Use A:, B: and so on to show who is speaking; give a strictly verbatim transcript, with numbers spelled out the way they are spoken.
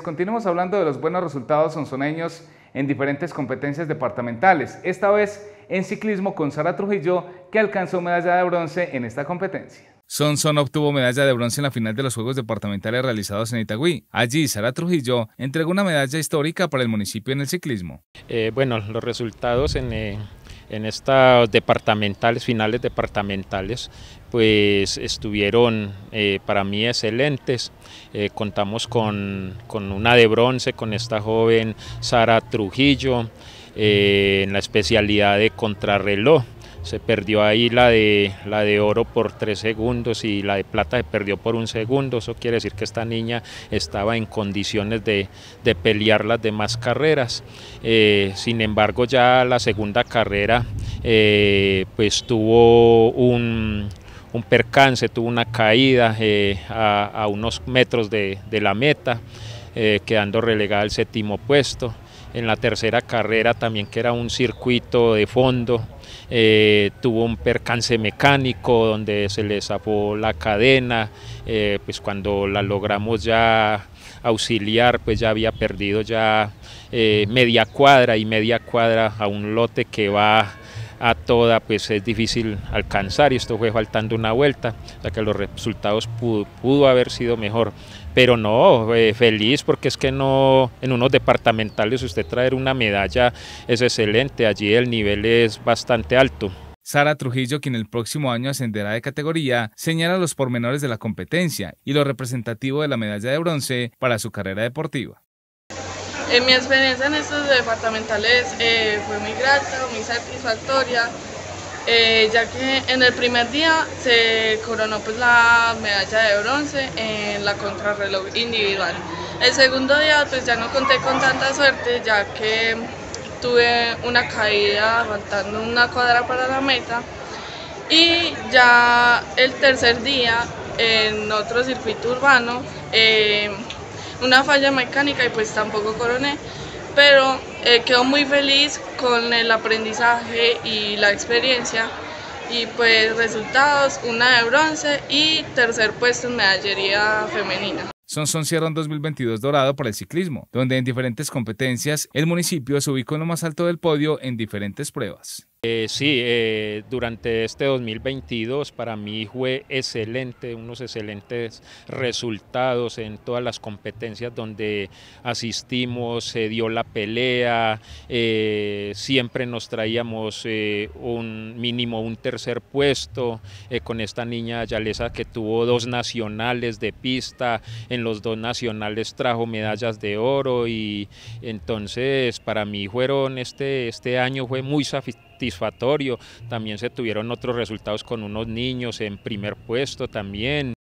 A: Continuamos hablando de los buenos resultados sonsoneños en diferentes competencias departamentales, esta vez en ciclismo con Sara Trujillo, que alcanzó medalla de bronce en esta competencia. Sonsón obtuvo medalla de bronce en la final de los Juegos Departamentales realizados en Itagüí. Allí, Sara Trujillo entregó una medalla histórica para el municipio en el ciclismo.
B: Eh, bueno, los resultados en, eh, en estas departamentales, finales departamentales, pues estuvieron eh, para mí excelentes. Eh, contamos con, con una de bronce con esta joven Sara Trujillo eh, en la especialidad de contrarreloj. Se perdió ahí la de, la de oro por tres segundos y la de plata se perdió por un segundo. Eso quiere decir que esta niña estaba en condiciones de, de pelear las demás carreras. Eh, sin embargo, ya la segunda carrera eh, pues tuvo un, un percance, tuvo una caída eh, a, a unos metros de, de la meta, eh, quedando relegada al séptimo puesto. En la tercera carrera también, que era un circuito de fondo, eh, tuvo un percance mecánico donde se le zafó la cadena, eh, pues cuando la logramos ya auxiliar, pues ya había perdido ya eh, media cuadra y media cuadra a un lote que va a toda, pues es difícil alcanzar, y esto fue faltando una vuelta, o sea que los resultados pudo, pudo haber sido mejor, pero no, eh, feliz porque es que no, en unos departamentales usted traer una medalla es excelente, allí el nivel es bastante alto.
A: Sara Trujillo, quien el próximo año ascenderá de categoría, señala los pormenores de la competencia y lo representativo de la medalla de bronce para su carrera deportiva.
C: En mi experiencia en estos departamentales eh, fue muy grata, muy satisfactoria, eh, ya que en el primer día se coronó pues la medalla de bronce en la contrarreloj individual. El segundo día pues ya no conté con tanta suerte, ya que tuve una caída faltando una cuadra para la meta, y ya el tercer día en otro circuito urbano eh, una falla mecánica y pues tampoco coroné, pero eh, quedo muy feliz con el aprendizaje y la experiencia, y pues resultados, una de bronce y tercer puesto en medallería femenina.
A: Sonsón cierra un dos mil veintidós dorado para el ciclismo, donde en diferentes competencias el municipio se ubicó en lo más alto del podio en diferentes pruebas.
B: Eh, sí, eh, durante este dos mil veintidós para mí fue excelente, unos excelentes resultados en todas las competencias donde asistimos, se dio la pelea, eh, siempre nos traíamos eh, un mínimo un tercer puesto, eh, con esta niña Yalesa que tuvo dos nacionales de pista, en los dos nacionales trajo medallas de oro, y entonces para mí fueron este, este año fue muy satisfactorio. Satisfactorio. También se tuvieron otros resultados con unos niños en primer puesto también.